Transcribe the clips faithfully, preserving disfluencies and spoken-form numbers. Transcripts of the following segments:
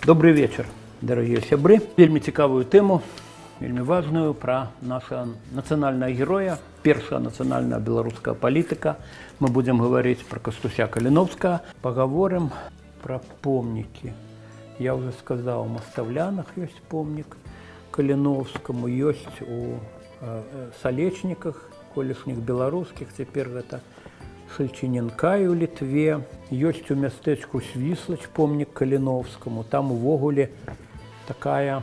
Добрый вечер, дорогие сябры. Вельми цікавую тему, вельми важную, про нашего национального героя, первого национального белорусского политика. Мы будем говорить про Костуся Калиновского. Поговорим про помники. Я уже сказал, у Моставлянах есть помник Калиновскому, есть у э, Солечниках, колішніх белорусских, теперь это Шельчененка и у Литве. Есть у местечку Свислач помник Калиновскому. Там увогуле такая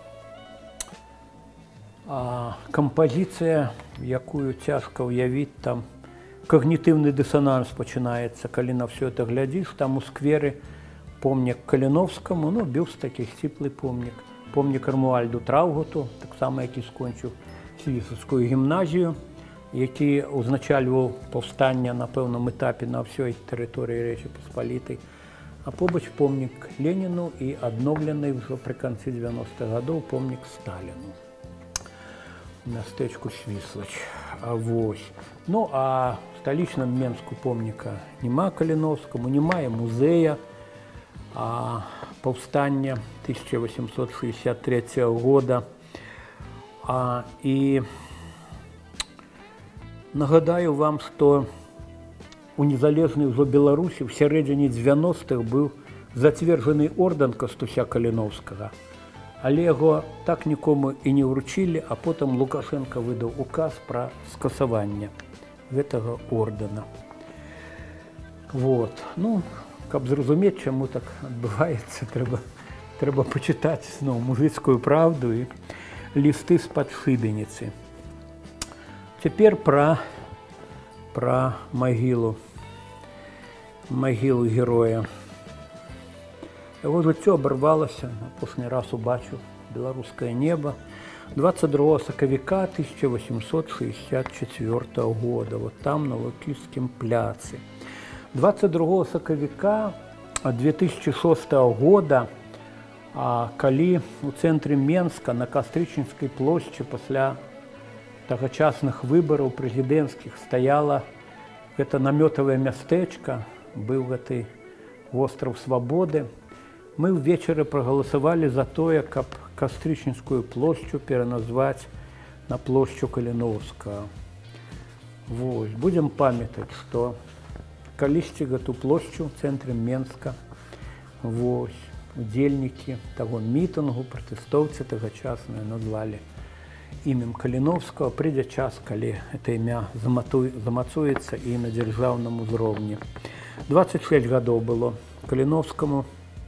а, композиция, якую тяжко уявить, там когнитивный диссонанс начинается, когда на все это глядишь. Там у скверы помник Калиновскому, ну, бюст такий сціплий помник. Помник Ромуальду Траугуту, так само, який скончив Свіслацьку гімназію, який узначальвав повстання на певному етапі на всій території Речі Посполитої. А побач помник Леніну і обновлений вже при кінці дев'яностих годів помник Сталіну у местечку Свислач. А вось. Ну, а в столичном Менску помника нема Калиновскому, немає музея а, повстання тысяча восемьсот шестьдесят третьего года. А, і нагадаю вам, что у незалежнай ужо Беларусі в сярэдзіне девяностых быў зацверджаны ордэн Костуся Калиновскага, але яго так нікому і не ўручілі, а потым Лукашенко выдаў указ пра скасаванне гэтага ордэна. Вот. Ну, каб зразумець, чаму так адбываецца, трэба, трэба пачытаць зноў мужыцкую правду і лісты з-пад шыбеніцы. Теперь про, про могилу, могилу героя. Его жыццё оборвалось, апошні раз убачу белорусское небо двадцать другого сакавіка тысяча восемьсот шестьдесят четвёртого года, вот там, на Лукійскім пляцы. двадцать другого сакавіка две тысячи шестого года, калі у цэнтры Менска на Кастрычніцкай плошчы пасля тагачасных выбораў прэзідэнцкіх стаяла гэта намётавае мястэчка, быў гэты востраў Свабоды. Мы ўвечары прагаласавалі за тое, каб Кастрычніцкую плошчу пераназваць на плошчу Калиновскага. Вось. Будзем памятаць, што калісьці гэту плошчу ў цэнтры Менска вось, удзельнікі таго мітынгу, пратэстоўцы тагачасныя назвалі імем Калиновского. Придзе час, калі это імя замацуецца і на дзяржаўным узроўні. двадцать шесть гадоў было Калиновскому.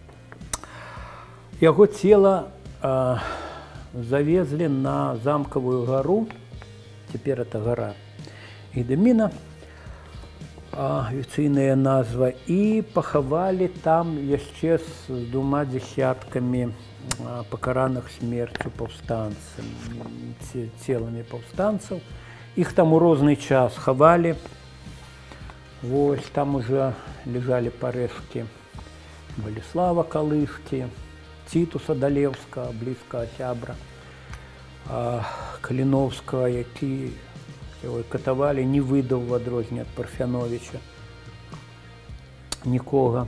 Яго цела э, завезли на Замкавую гару, теперь это гора Эдеміна, афіцыйная назва, і пахавалі там яшчэ з двума дзесяткамі пакараных смерцю паўстанцаў, целамі паўстанцаў. Іх там у розны час хавалі. Вось, там уже лежали парэшткі Баліслава Калышкі, Цітуса Далевскага, блізкага сябра Калиновскага, які катавалі, не выдаў в адрозненне ад Парфяновіча нікога.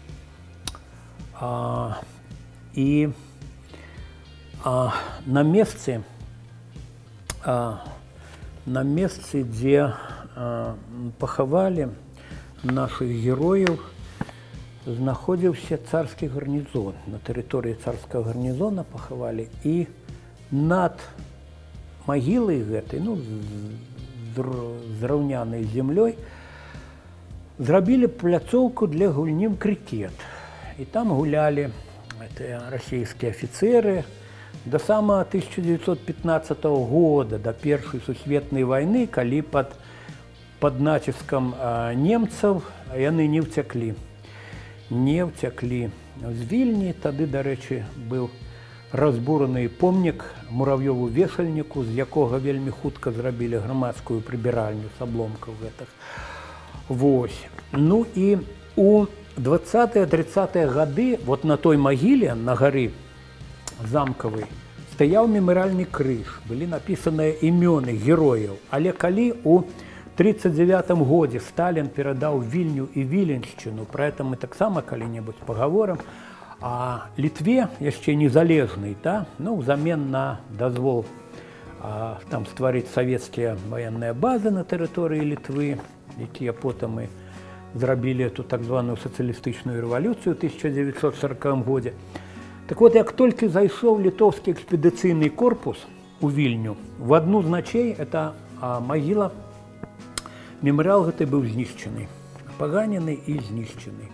А, і а, на месцы, а, на месцы, дзе а, пахавалі наших герояў, знаходзіўся царскі гарнізон. На тэрыторыі царскага гарнізона пахавалі, і над магілай гэтай, ну, зраўнянай землёй, зрабілі пляцоўку для гульні ў крыкет. І там гулялі расійскія афіцеры до самого тысяча девятьсот пятнадцатого года, до Першай сусветнай вайны, калі пад, пад націскам немцаў яны не ўцяклі. Не ўцяклі з Вільні. Тады, дарэчы, быў разбураны помнік Мурав'ёву вешальніку, з якога вельмі хутка зрабілі грамадскую прыбіральню з абломкаў гэтых. Вось. Ну і у двадцатыя-тридцатыя гады вот на той магіле, на гары Замкавай, стаяў мемарыяльны крыж, былі напісаныя імёны герояў. Але калі у тридцать девятом годзе Сталин перадаў Вільню і Віленшчыну, про это мы таксама калі-небудзь пагаворым, А Літве яшчэ незалежнай, да? Ну, взамен на дазвол а, там стварыць савецкія ваенныя базы на тэрыторыі Літвы, якія потым і зрабілі эту так званую сацыялістычную рэвалюцыю ў тысяча дзевяцьсот сорокавым годзе. Так вот, як толькі зайшоў літоўскі экспедыцыйны корпус у Вільню, в адну з начей это а, магіла, мемарыял гэты быў знішчаны, паганены і знішчаны.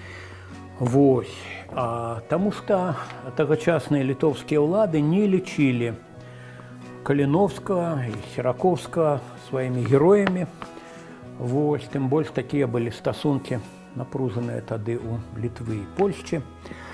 Вось. А, таму што тагачасныя літоўскія ўлады не лічылі Каліновскага і Сіракоўскага сваімі героямі. Вось, тым больш такія былі стасункі напружаныя тады ў Літвы і Польшчы.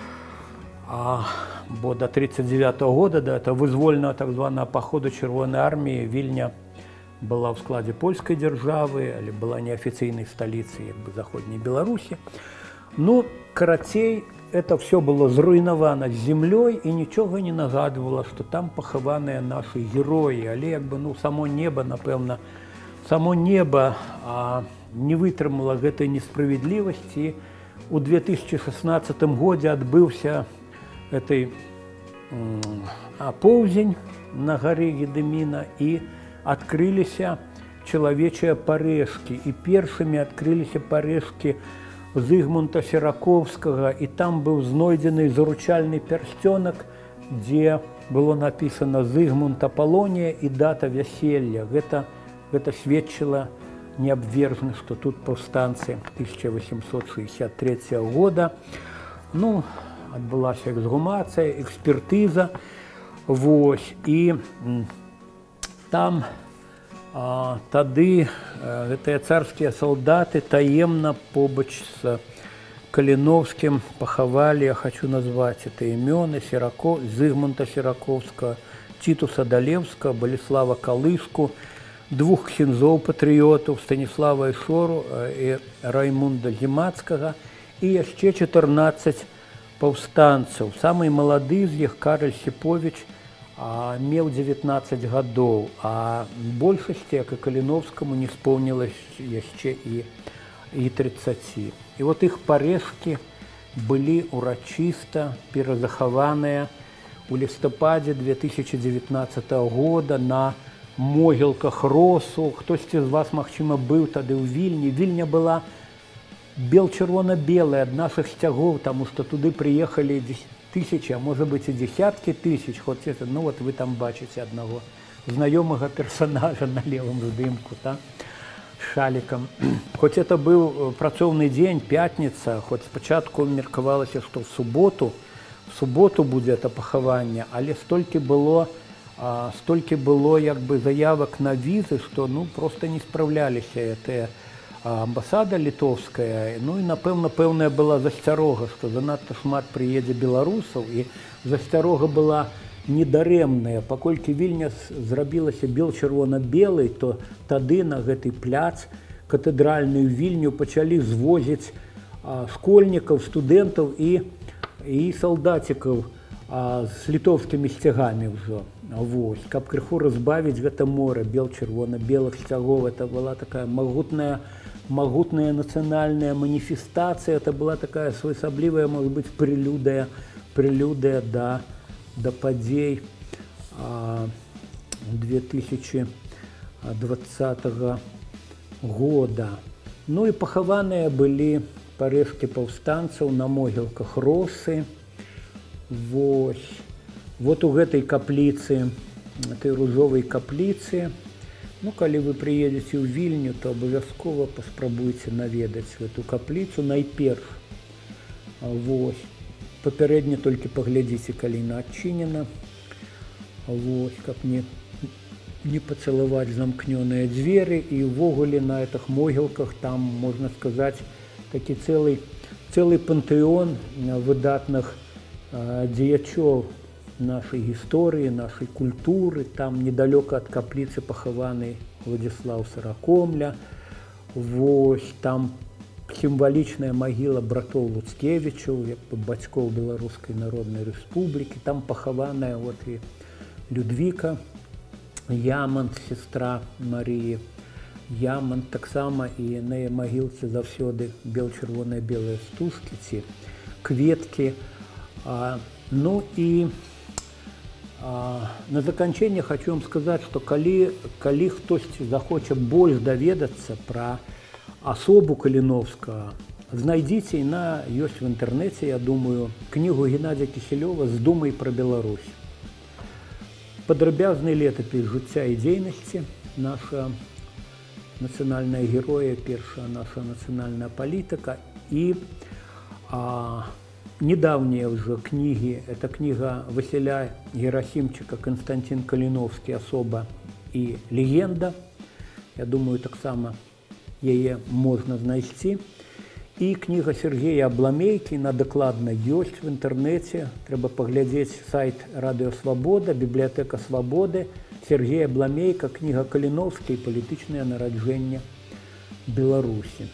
А, бо до тридцать девятого года, до этого вызвольного так званого похода Чырвонай армии, Вільня была в складе польской державы, или была неофициальной столицей как бы, Заходней Беларуси. Ну, карацей, это все было зруйновано землей и ничего не нагадывало, что там похованные наши герои. Але как бы, ну, само небо, напевно, само небо а, не вытрымало этой несправедливости. У две тысячи шестнадцатом году отбылся этой а, поўзень на горе Гедемина и открылись человечьи парэшки. И первыми открылись парэшки Зыгмунта Сіракоўскага, и там был знойдзены заручальный перстёнок, где было написано Зыгмунд Аполлония и дата вяселля. Это, это сведчило необвержно, что тут повстанцы тысяча восемьсот шестьдесят третьего года. Ну, отбылась эксгумация, экспертиза. Вось, и там а, тады а, гэтыя царскія солдаты таемно побач с Калиновским поховали, я хочу назвать это имены, Сирако, Зыгмунта Сираковского, Титуса Далевского, Болеслава Калышку, двух ксензоў-патрыётаў, Станислава Ишору и Раймунда Зімацкага, и яшчэ четырнадцать паўстанцаў. Самый малады з іх, Караль Сіповіч, а, меў девятнадцать гадоў, а большасці, як і Каліновскаму, не споўнілася яшчэ і, і тридцати. І вот іх парэшкі былі урачыста перазахаваныя у лістападзе две тысячи девятнадцатого года на могілках Росу. Хтосьці з вас, магчыма, быў тады ў Вільні. Вільня была бел-чырвона-белая ад наших сцягоў, тому что туды приехали тысячи, а может быть и десятки тысяч. Хоть это, ну вот вы там бачите одного знаёмого персонажа на левом здымку, да, с шаликом. Хоть это был працоўны день, пятница, хоть спочатку меркавалася, что в субботу, в субботу будет это похование, але столько было, а, столько было як бы заявок на визы, что ну просто не справлялись это. Амбасада літоўская, ну і напэўна пэўная была засцярога, што занадта шмат прыедзе беларусаў, і засцярога была недарэмная. Паколькі Вільня зрабілася бел-чырвона-белай, то тады на гэты пляц катэдральную Вільню пачалі звозіць а, школьнікаў, студэнтаў і, і салдацікаў а, з літоўскімі сцягамі ўжо. Вось, каб крыху разбавіць гэта море бел-чырвона-белых сцягоў, это была такая магутная могутная национальная манифестация, это была такая своеасаблівая, может быть, прелюдия, прелюдия до, до подей а, две тысячи двадцатого года. Ну и похованные были парэшкі паўстанцаў на могілках Росы. Вот, вот у гэтай капліцы, этой ружовой капліцы, ну, калі вы приедете ў Вільню, то абавязкова паспрабуйце наведаць эту капліцу найперш. Вось. Папярэдне толькі паглядзіце, калі яна адчынена. Вось, каб не, не пацалаваць замкнёныя дзверы. І ўвогуле на этих могілках там, можна сказаць, такі цэлы, цэлы пантэон выдатных а, дзеячоў нашей истории, нашей культуры. Там недалеко от каплицы похованы Владислав Сорокомля. Вось, там символичная могила братоў Луцкевичаў, як бы бацькоў Белорусской Народной Республики. Там похованная вот и Людвіка Ямонт, сестра Марии Ямонт. Таксама и на могілцы заўсёды бел-чырвоныя белыя стужкі ці кветкі. А, ну и а, на заканчэнне хочу вам сказать, что калі, калі хтосьці захоча больш даведацца пра асобу Каліновскага, знайдзіце, яна ёсць в інтэрнэце, я думаю, кнігу Геннадзя Кісялёва «З думай пра Беларусь». Падрабязны летапіс жыцця і дзейнасці, наша нацыянальная героя, першая наша нацыянальная палітыка і а, недавние уже книги, это книга Василя Герасимчика «Константин Калиновский. Особа и легенда». Я думаю, так само ее можно знайти. И книга Сергея Абламейки, она докладно есть в интернете. Треба поглядеть сайт «Радио Свобода», «Библиотека Свободы». Сергей Абламейка, книга Калиновский «Політичне нарадження Беларуси».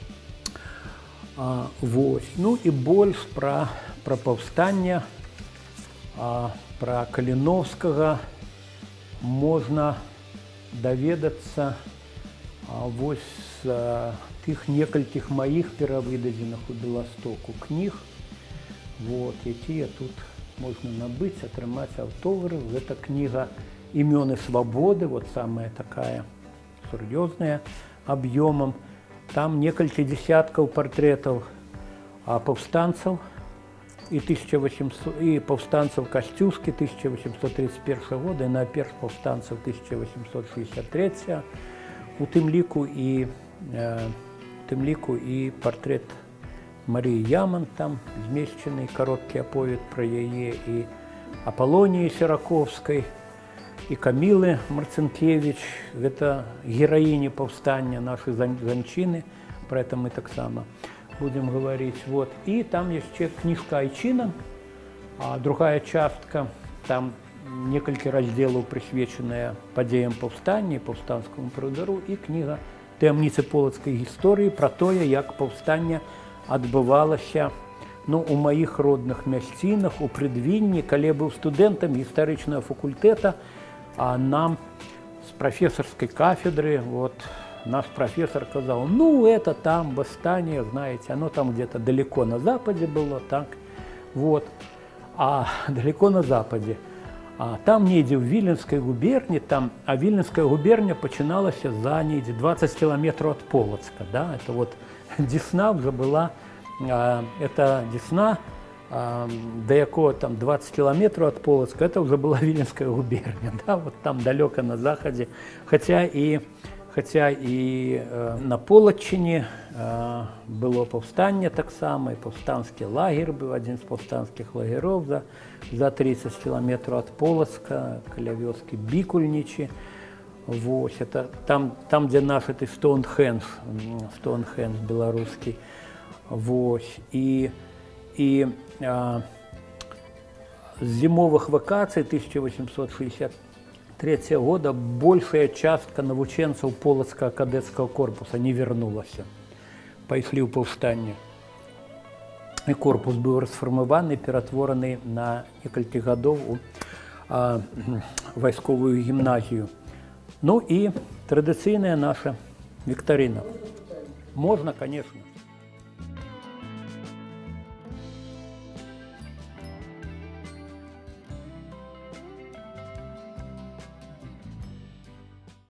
А, вось. Ну і больш пра, пра паўстанне, а, пра Каліновскага можна даведацца а, вось з а, тых некалькіх маіх перавыдадзеных у Беластоку кніг, вот, якія тут можна набыць, атрымаць аўтограф. Гэта кніга «Імёны свабоды», вот самая такая сур'ёзная аб'ёмам. Там некалькі десяткаў партрэтаў паўстанцаў і, і паўстанцаў Касцюскі тысяча восемьсот тридцать первого года, і найперш паўстанцаў тысяча восемьсот шестьдесят третьего. У тым ліку і, э, тым ліку і партрэт Марыі Яман, там змешчаны кароткі аповед пра яе, і Апалоніі Сераковскай, і Камілы Марцинкевич, гэта гераіні паўстання, нашай жанчыны, про это мы таксама будем говорить. Вот. И там яшчэ кніжка Айчына, а другая частка, там некалькі разделаў прысвечаная падзеям паўстання, паўстанцкаму прыдару, і кніга «Таямніцы полацкай гісторыі» про тое, як паўстанне адбывалася, ну, у маіх родных мясцінах, у Прыдвінні, калі я быў студэнтам гістарычнага факультэта. А нам с профессорской кафедры, вот, наш профессор сказал, ну, это там восстание, знаете, оно там где-то далеко на западе было, так, вот, а далеко на западе, а там недзе в Віленскай губернии, там, а Віленская губерния починалась за недзе двадцать километров от Полоцка, да, это вот Десна уже была, а, это Десна, до якого там двадцать километров от Полоцка, это уже была Віленская губерния, да, вот там далеко на заходе, хотя и, хотя и э, на Полоччине э, было паўстанне таксама, и паўстанскі лагерь был, один из паўстанскіх лагеров за, за тридцать километров от Полоцка, каля вёскі Бікульнічі. Вот, это там, там, где наш это Стоунхендж, Стоунхендж белорусский. Вот, и И а, с зимовых вакаций тысяча восемьсот шестьдесят третьего года большая частка навучэнцаў Полацкага кадэцкага корпуса не вернулась. Пайшлі ў паўстанне. І корпус быў расфармаваны, ператвораны на некалькі гадоў у а, вайсковую гімназію. Ну і традыцыйная наша віктарына. Можна, конечно.